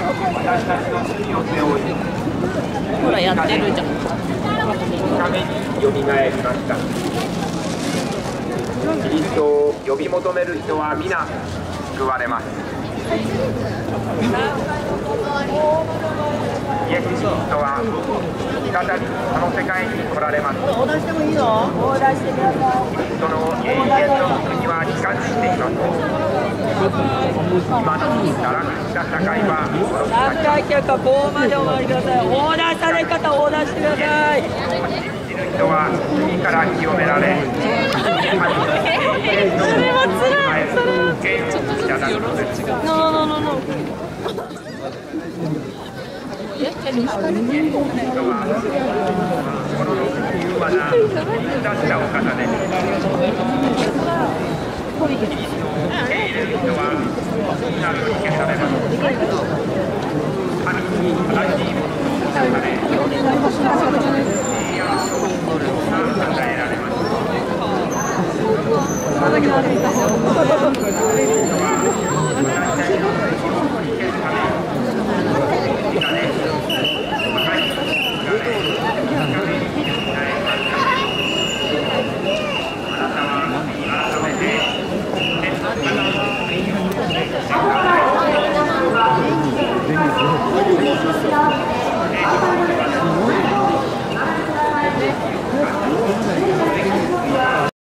私たちの罪を背負い、 ほらやってるじゃん。 ためによみがえりました。キリストを呼び求める人は皆救われます。イエス・キリストは再びこの世界に来られます。 オーダーしてもいいの？オーダーしてください。 キリストの永遠の国は近づいています。今の堕落した社会は何回結果ここまでお回りください。オーダーされ方オーダーしてください。 信じる人は罪から清められ、 それは辛い。それはちょっとずつよろしく違う。人は心の柔和な出したお方です。キリストを受け入れる人はみんな取り消されます。神に正しいものとされ、平安とが与えられます。人は私たちの